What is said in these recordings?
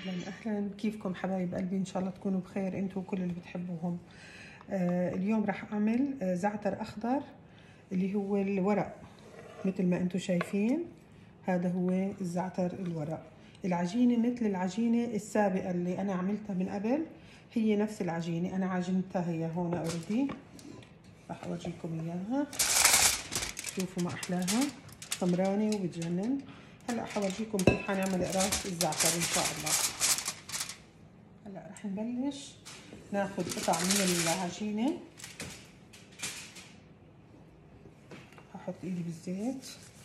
اهلا اهلا، كيفكم حبايب قلبي؟ ان شاء الله تكونوا بخير انتوا وكل اللي بتحبوهم. اليوم راح اعمل زعتر اخضر اللي هو الورق، مثل ما انتوا شايفين. هذا هو الزعتر الورق. العجينه مثل العجينه السابقه اللي انا عملتها من قبل، هي نفس العجينه انا عجنتها هي هون اوريدي. راح اورجيكم اياها، شوفوا ما احلاها، سمرانه وبتجنن. هلا حورجيكم كيف حنعمل قراص الزعتر ان شاء الله. هلا رح نبلش ناخذ قطع من العجينه. هحط ايدي بالزيت،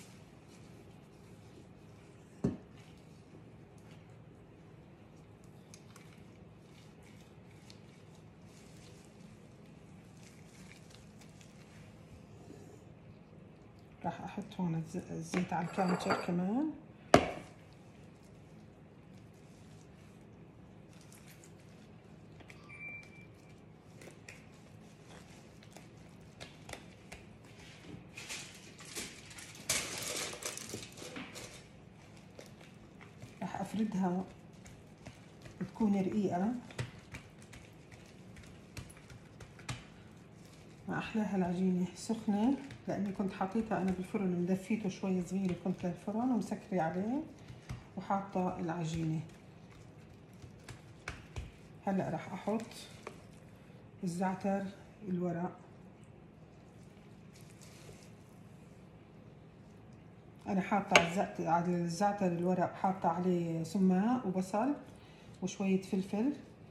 راح احط هون الزيت على الكاونتر كمان. راح افردها تكون رقيقه. ما احلاها العجينه سخنه، لاني كنت حاطيتها انا بالفرن، مدفيته شوي صغيره كنت للفرن ومسكري عليه وحاطه العجينه. هلا راح احط الزعتر الورق. انا حاطه على الزعتر الورق، حاطه عليه سماق وبصل وشويه فلفل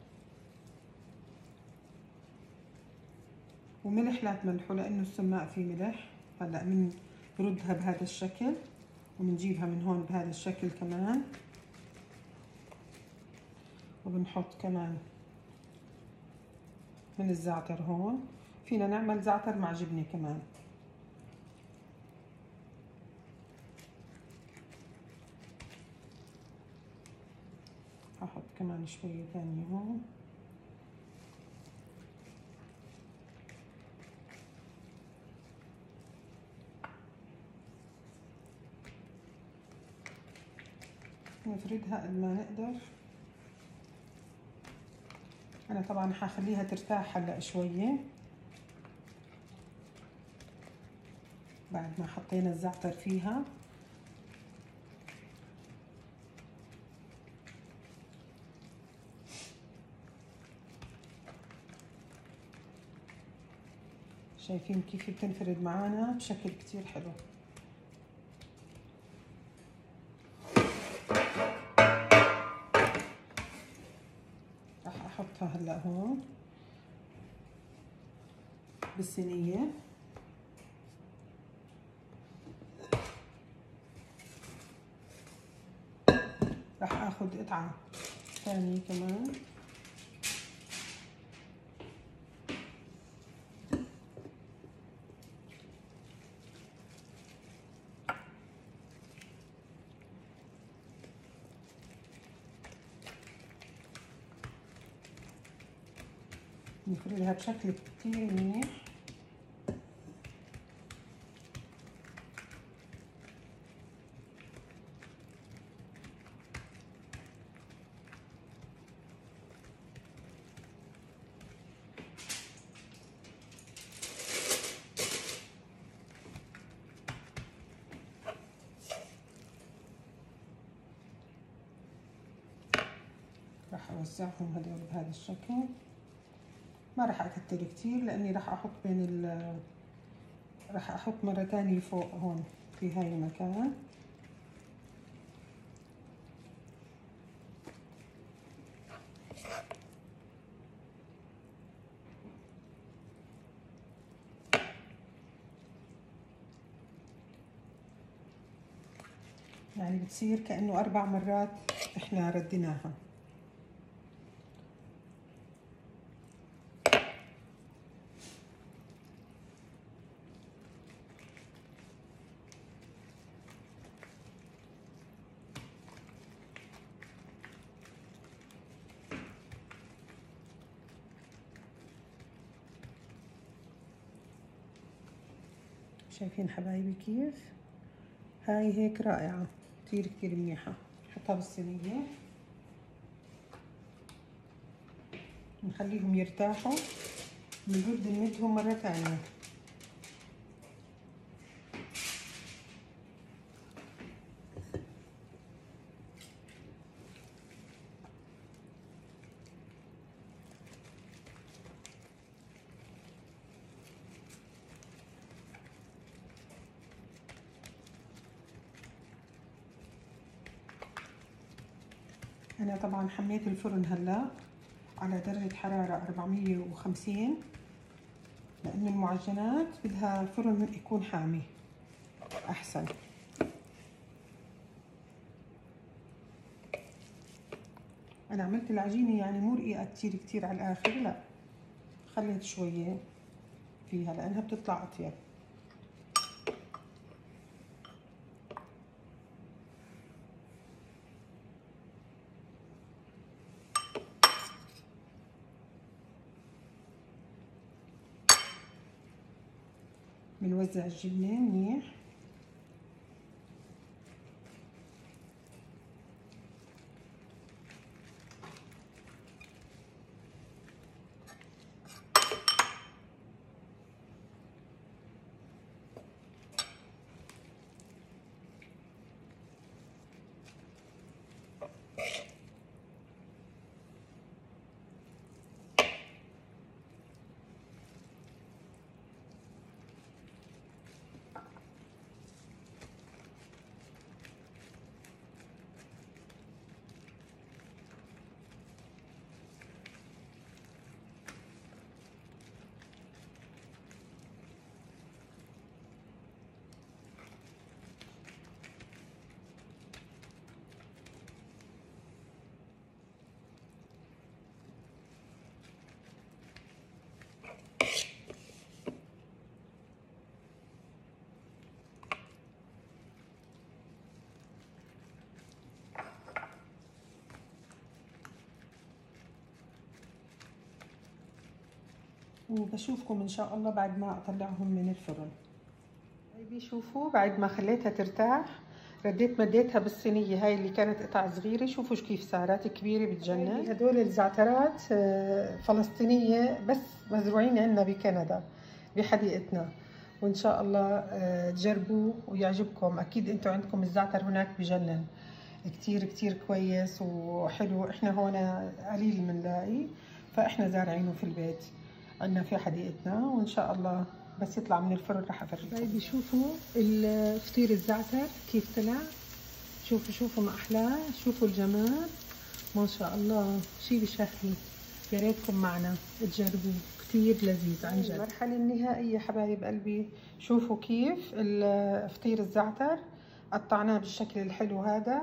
وملح، لا تملحوا لانه السماق فيه ملح. هلا بنردها بهذا الشكل وبنجيبها من هون بهذا الشكل كمان، وبنحط كمان من الزعتر هون. فينا نعمل زعتر مع جبنه كمان. هحط كمان شويه ثانيه هون. نفردها قد ما نقدر. انا طبعا حخليها ترتاح هلا شويه بعد ما حطينا الزعتر فيها. شايفين كيف بتنفرد معانا بشكل كتير حلو. راح احطها هلا هون بالصينيه. راح اخذ قطعه ثانيه كمان. نفردها بشكل كتير منيح. راح اوزعهم هدول بهذا الشكل. ما راح اكتر كتير لاني راح احط راح احط مرة تانية فوق هون في هاي المكان. يعني بتصير كأنه 4 مرات احنا رديناها. شايفين حبايبي كيف؟ هاي هيك رائعة كتير كتير منيحة. حطها بالصينية. نخليهم يرتاحوا، بنرد نمدهم مرة تانية. أنا طبعا حميت الفرن هلا على درجة حرارة 450، لأن المعجنات بدها فرن يكون حامي أحسن. أنا عملت العجينة يعني مو رقيقة كتير على الآخر، لا خليت شوية فيها لأنها بتطلع أطيب. بنوزع الجبنة منيح. وبشوفكم ان شاء الله بعد ما اطلعهم من الفرن. طيب شوفوا بعد ما خليتها ترتاح رديت مديتها بالصينية هاي اللي كانت قطع صغيرة، شوفوا كيف صارت كبيرة بتجنن. هدول الزعترات فلسطينية بس مزروعين عندنا بكندا بحديقتنا، وان شاء الله تجربوه ويعجبكم. اكيد انتم عندكم الزعتر هناك بجنن كتير كويس وحلو. احنا هون قليل بنلاقي، فاحنا زارعينه في البيت عندنا في حديقتنا، وان شاء الله بس يطلع من الفرن رح افرجكم. طيب شوفوا الفطير الزعتر كيف طلع، شوفوا ما احلاه، شوفوا الجمال ما شاء الله، شي بشهي. يا ريتكم معنا تجربوه، كتير لذيذ عن جد. المرحلة النهائية حبايب قلبي، شوفوا كيف الفطير الزعتر قطعناه بالشكل الحلو هذا،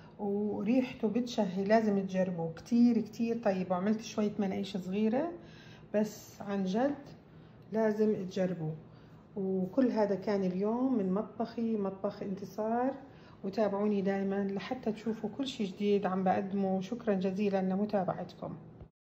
وريحته بتشهي، لازم تجربوه، كتير طيب. وعملت شوية مناقيش صغيرة، بس عن جد لازم تجربوه. وكل هذا كان اليوم من مطبخي، مطبخ انتصار، وتابعوني دائما لحتى تشوفوا كل شيء جديد عم بقدمه. شكرا جزيلا لمتابعتكم.